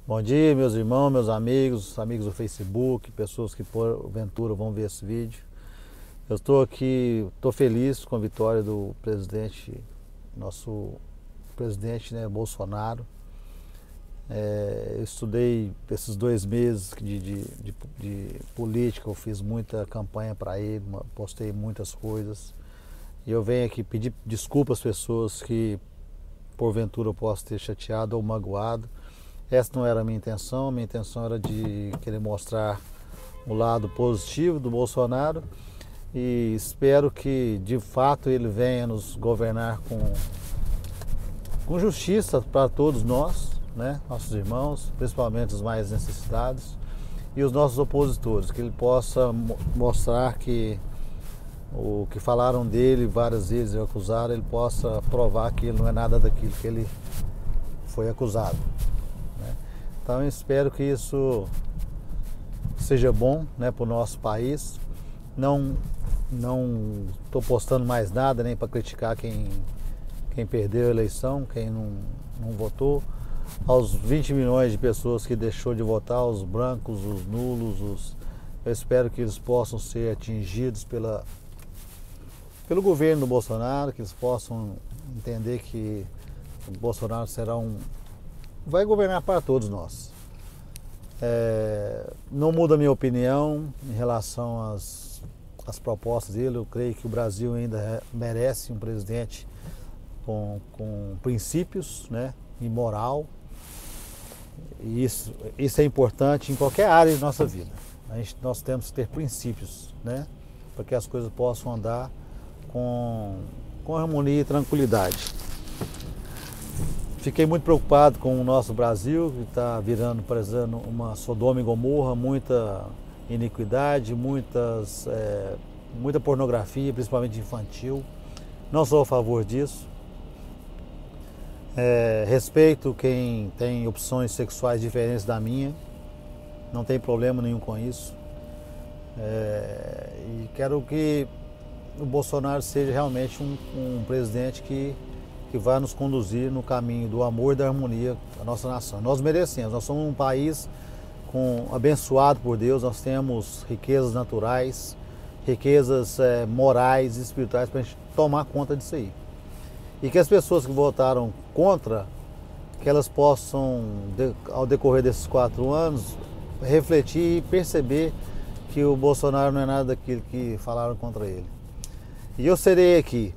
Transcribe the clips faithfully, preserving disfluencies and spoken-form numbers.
Bom dia, meus irmãos, meus amigos, amigos do Facebook, pessoas que porventura vão ver esse vídeo. Eu estou aqui, estou feliz com a vitória do presidente, nosso presidente, né, Bolsonaro. É, eu estudei esses dois meses de, de, de, de política, eu fiz muita campanha para ele, postei muitas coisas. E eu venho aqui pedir desculpas às pessoas que porventura eu possa ter chateado ou magoado. Essa não era a minha intenção, a minha intenção era de querer mostrar o lado positivo do Bolsonaro e espero que de fato ele venha nos governar com, com justiça para todos nós, né? Nossos irmãos, principalmente os mais necessitados e os nossos opositores, que ele possa mostrar que o que falaram dele várias vezes e acusaram, ele possa provar que ele não é nada daquilo que ele foi acusado. Então eu espero que isso seja bom, né, para o nosso país. Não não estou postando mais nada nem para criticar quem, quem perdeu a eleição, quem não, não votou. Aos vinte milhões de pessoas que deixou de votar, os brancos, os nulos, os, eu espero que eles possam ser atingidos pela, pelo governo do Bolsonaro, que eles possam entender que o Bolsonaro será um vai governar para todos nós. É, não muda a minha opinião em relação às, às propostas dele. Eu creio que o Brasil ainda merece um presidente com, com princípios, né, e moral. E isso, isso é importante em qualquer área de nossa vida. A gente, nós temos que ter princípios, né, para que as coisas possam andar com, com harmonia e tranquilidade. Fiquei muito preocupado com o nosso Brasil, que está virando, parecendo uma Sodoma e Gomorra, muita iniquidade, muitas, é, muita pornografia, principalmente infantil. Não sou a favor disso. É, respeito quem tem opções sexuais diferentes da minha, não tem problema nenhum com isso. É, e quero que o Bolsonaro seja realmente um, um presidente que que vai nos conduzir no caminho do amor e da harmonia da nossa nação. Nós merecemos, nós somos um país com, abençoado por Deus, nós temos riquezas naturais, riquezas é, morais e espirituais para a gente tomar conta disso aí. E que as pessoas que votaram contra, que elas possam, ao decorrer desses quatro anos, refletir e perceber que o Bolsonaro não é nada daquilo que falaram contra ele. E eu serei aqui,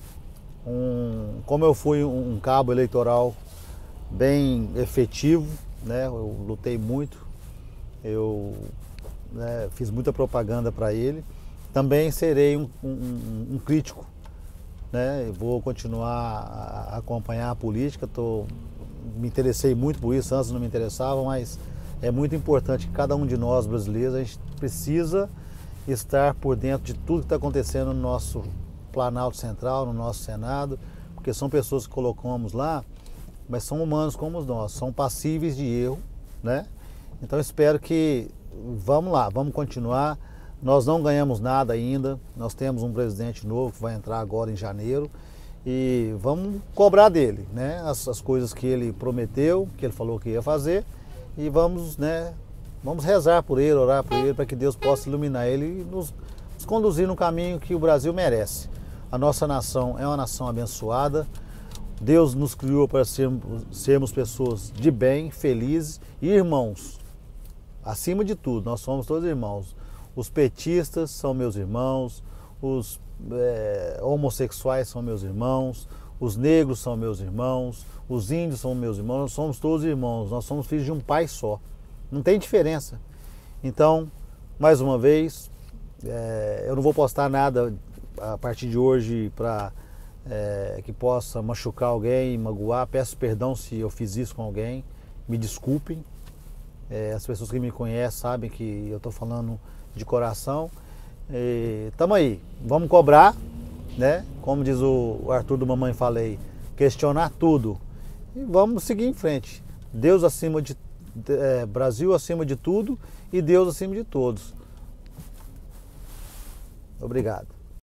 Um, como eu fui um cabo eleitoral bem efetivo, né, eu lutei muito, eu né, fiz muita propaganda para ele, também serei um, um, um crítico, né, vou continuar a acompanhar a política, tô, me interessei muito por isso, antes não me interessava, mas é muito importante que cada um de nós brasileiros, a gente precisa estar por dentro de tudo que está acontecendo no nosso Planalto Central, no nosso Senado, porque são pessoas que colocamos lá, mas são humanos como nós, são passíveis de erro, né? Então espero que, vamos lá, vamos continuar. Nós não ganhamos nada ainda, nós temos um presidente novo que vai entrar agora em janeiro e vamos cobrar dele, né? As, as coisas que ele prometeu, que ele falou que ia fazer e vamos, né? Vamos rezar por ele, orar por ele, para que Deus possa iluminar ele e nos, nos conduzir no caminho que o Brasil merece. A nossa nação é uma nação abençoada. Deus nos criou para sermos, sermos pessoas de bem, felizes e irmãos. Acima de tudo, nós somos todos irmãos. Os petistas são meus irmãos, os é, homossexuais são meus irmãos, os negros são meus irmãos, os índios são meus irmãos, nós somos todos irmãos, nós somos filhos de um pai só. Não tem diferença. Então, mais uma vez, é, eu não vou postar nada a partir de hoje para é, que possa machucar alguém, magoar. Peço perdão se eu fiz isso com alguém, me desculpem. É, as pessoas que me conhecem sabem que eu estou falando de coração. Estamos aí, vamos cobrar, né? Como diz o Arthur do Mamãe Falei, questionar tudo e vamos seguir em frente. Deus acima de é, Brasil acima de tudo e Deus acima de todos. Obrigado.